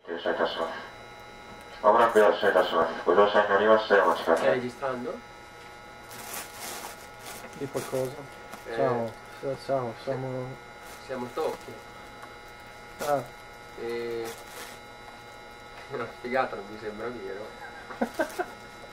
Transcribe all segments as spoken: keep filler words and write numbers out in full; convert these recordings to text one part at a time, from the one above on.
Sei tässä on. Ora qui sei tässä on. Kun tuossa in arrivasse ma ci Stai faccio. registrando? Di qualcosa? Eh, Ciao, ciao, ciao, siamo... Siamo Tokyo. Ah, E... Una figata, non mi sembra vero.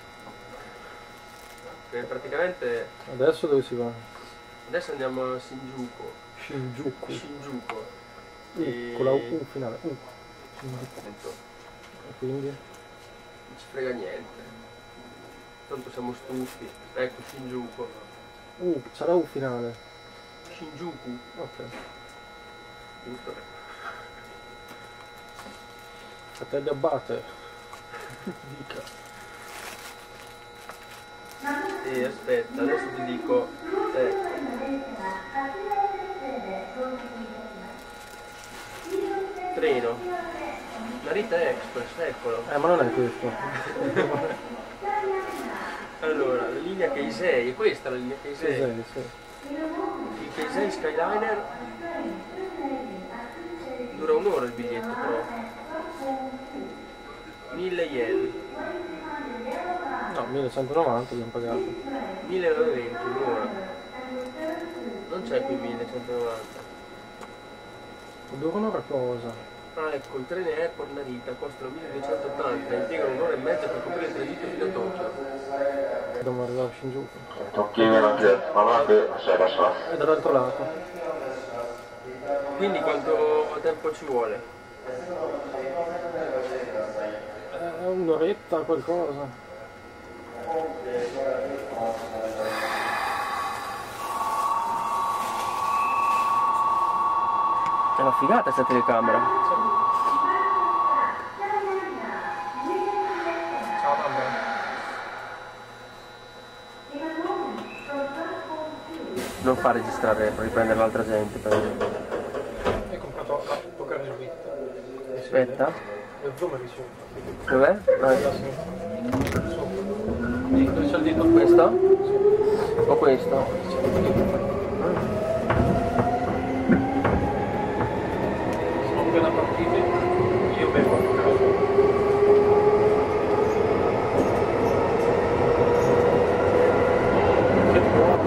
E praticamente adesso dove si va? adesso andiamo a Shinjuku. Shinjuku. Shinjuku. U, E- con la U finale. U. Shinjuku. Appunto, E quindi? non ci frega niente. Tanto siamo stufi. Ecco Shinjuku. U, sarà U finale. Shinjuku. Ok. Giusto? Fratelli Abate. Dica. E aspetta, adesso ti dico. Eh, treno. Narita Express, eccolo. Eh, ma non è questo. Allora, la linea Keisei, è questa la linea Sì, Keisei. sì, sì. Il Keisei Skyliner dura un'ora il biglietto però. mille yen. No, millecentonovanta abbiamo pagato. millenovecento un'ora. Non c'è qui millecentonovanta. Dura un'ora cosa? Ah ecco, i treni Airport Narita costano milleduecentottanta e impiegano un'ora e mezza per coprire il tragitto fino a Tokyo. Dobbiamo arrivare a Shinjuku. Tokki meillä on kyllä. Ma ora qui sei tässä on. È dall'altro lato. Quindi quanto tempo ci vuole? È un'oretta qualcosa. È una figata sta telecamera. Ciao mamma. Non fa registrare per riprendere l'altra gente. Per... Hai comprato la poca risulta. Aspetta. Lo zoom è risulta. Dov'è? Ah, Dove c'è il dito? questo? O questo? Sono appena partiti. Io bevo a casa. Che buono.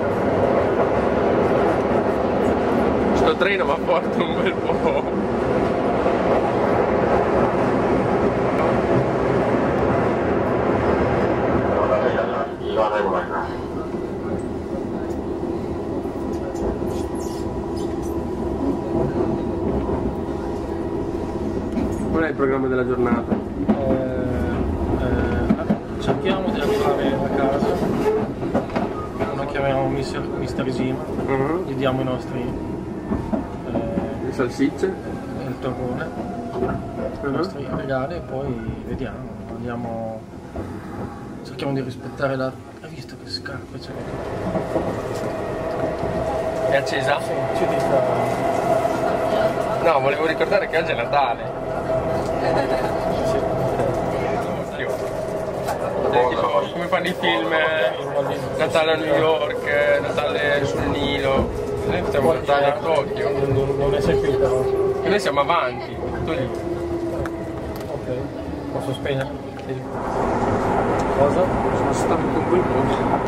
Sto treno ma porta un bel po'. Io ne vuoi. Qual è il programma della giornata? Eh, eh, cerchiamo di arrivare a casa. Lo chiamiamo mister, mister Isima. Uh-huh. Gli diamo i nostri eh, Le salsicce? il torrone, i nostri regali e poi vediamo. Andiamo. Cerchiamo di rispettare la. Hai visto che scarpe c'è? È accesa? Sì, ci dica. No, volevo ricordare che oggi è Natale. Sì. Cioè, tipo, come fanno i film eh, Natale a New York, Natale sul Nilo. Noi facciamo Natale a Tokyo. Non, non ne sei qui però. E noi siamo avanti, tutto lì. Ok. Posso spegnere? Sì. Cosa? Sono stanco un quel po'.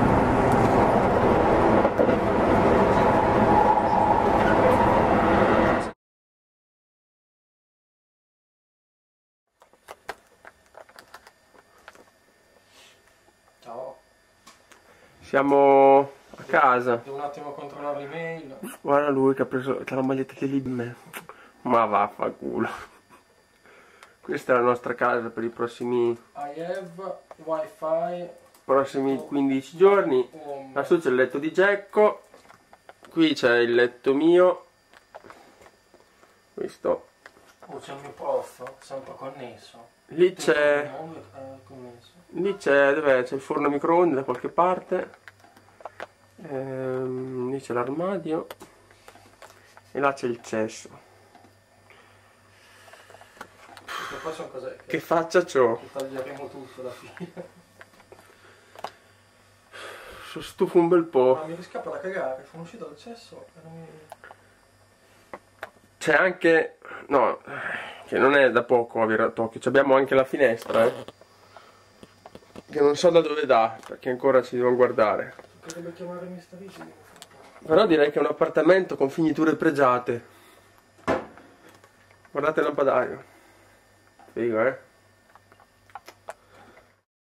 Ciao. Siamo a casa. Devo un attimo controllare l'email. Guarda lui che ha preso la maglietta di Libme. Ma vaffanculo. Questa è la nostra casa per i prossimi, I have wifi. prossimi quindici giorni. Home. Lassù c'è il letto di Gecko. Qui c'è il letto mio. Questo. Oh, c'è il mio prof, sempre connesso. Lì c'è. Non è connesso. Lì c'è. Dov'è? C'è il forno a microonde da qualche parte. Ehm, lì c'è l'armadio. E là c'è il cesso. E poi sono cos'è? Che faccia c'ho? Che taglieremo tutto alla fine. Sono stufo un bel po'. Ma mi riscappa da cagare, sono uscito dal cesso e non mi. C'è anche. No, che non è da poco avere a Tokyo. Ci abbiamo anche la finestra, eh, che non so da dove dà, perché ancora ci devo guardare. Potrebbe chiamare mister Easy. Però direi che è un appartamento con finiture pregiate. Guardate il lampadario. Figo, eh?